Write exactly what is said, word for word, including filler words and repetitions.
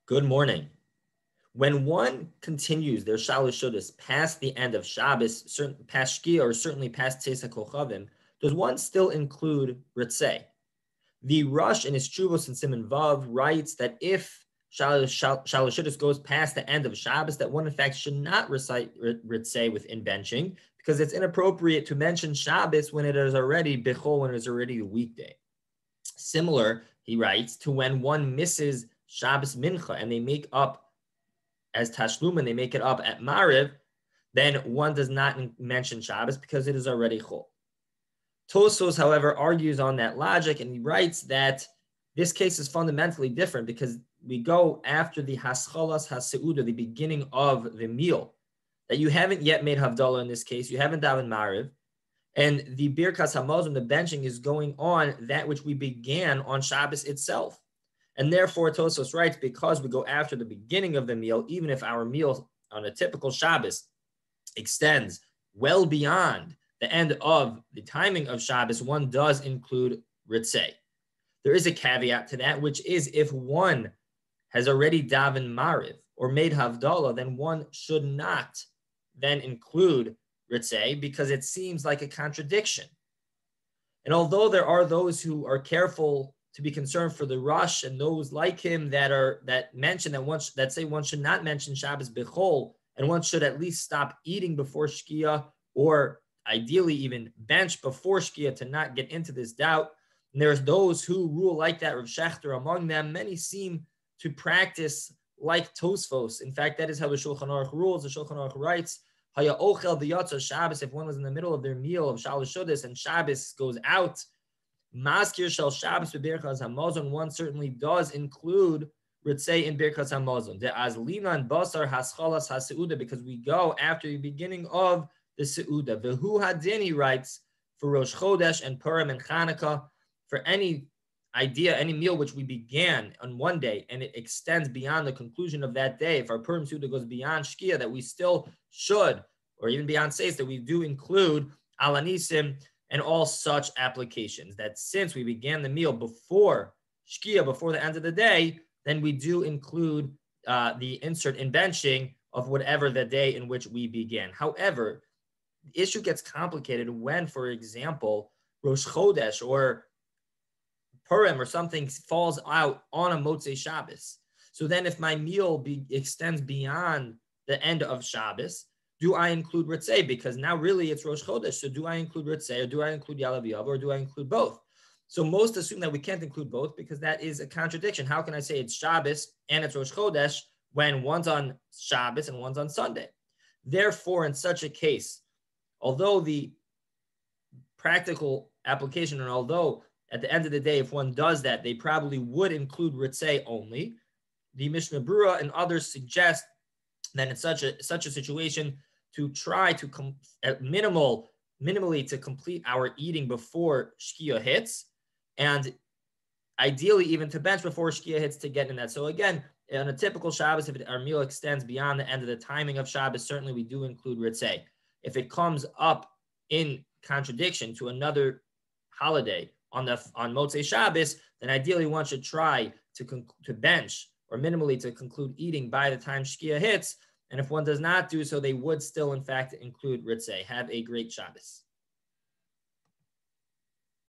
Good morning. When one continues their Shalosh Shudas past the end of Shabbos, certain past Shkia, or certainly past Tzesa Kochavim, does one still include Ritzei? The Rush in his Chuvos and Simon Vav writes that if Shalosh Shudas goes past the end of Shabbos, that one in fact should not recite Ritzei within benching, because it's inappropriate to mention Shabbos when it is already Bechol, when it is already a weekday. Similar, he writes, to when one misses Shabbos Mincha and they make up as Tashlum and they make it up at Mariv, then one does not mention Shabbos because it is already Chol. Tosfos, however, argues on that logic, and he writes that this case is fundamentally different because we go after the Haschalas HaSeudah, the beginning of the meal, that you haven't yet made Havdalah in this case, you haven't davened Mariv, and the Birkas Hamazon, the benching, is going on that which we began on Shabbos itself. And therefore, Tosfos writes, because we go after the beginning of the meal, even if our meal on a typical Shabbos extends well beyond the end of the timing of Shabbos, one does include Ritzei. There is a caveat to that, which is if one has already davened Mariv or made Havdalah, then one should not then include Ritzei because it seems like a contradiction. And although there are those who are careful to be concerned for the Rush and those like him that are that mention that one that say one should not mention Shabbos Bechol and one should at least stop eating before Shkia, or ideally even bench before Shkia to not get into this doubt. And there's those who rule like that, Rav Shechter among them. Many seem to practice like Tosfos. In fact, that is how the Shulchan Aruch rules. The Shulchan Aruch writes, Haya ochel b'yatza Shabbos, if one was in the middle of their meal of Shalosh Shudas and Shabbos goes out, Maskir shel Shabbos b'Birkas Hamazon, one certainly does include Ritzei in Birkas Hamazon. The Azlinan Basar Haschalas HaSeudah, because we go after the beginning of the Seudah. Vehu Hadin, he writes, for Rosh Chodesh and Purim and Chanukah, for any idea, any meal which we began on one day and it extends beyond the conclusion of that day, if our Purim Seudah goes beyond Shkia, that we still should, or even beyond Seis, that we do include Alanisim and all such applications, that since we began the meal before Shkia, before the end of the day, then we do include uh, the insert in benching of whatever the day in which we began. However, the issue gets complicated when, for example, Rosh Chodesh or Purim or something falls out on a Motzei Shabbos. So then if my meal be, extends beyond the end of Shabbos, do I include Ritzei? Because now really it's Rosh Chodesh. So do I include Ritzei, or do I include Yalav Yav, or do I include both? So most assume that we can't include both because that is a contradiction. How can I say it's Shabbos and it's Rosh Chodesh when one's on Shabbos and one's on Sunday? Therefore, in such a case, although the practical application, and although at the end of the day, if one does that, they probably would include Ritzei only, the Mishnah Berurah and others suggest that in such a such a situation, to try to com- at minimal, minimally to complete our eating before Shkia hits, and ideally even to bench before Shkia hits to get in that. So again, on a typical Shabbos, if it, our meal extends beyond the end of the timing of Shabbos, certainly we do include Ritzei. If it comes up in contradiction to another holiday on the on Motzei Shabbos, then ideally one should try to con- to bench or minimally to conclude eating by the time Shkia hits. And if one does not do so, they would still, in fact, include Ritzei. Have a great Shabbos.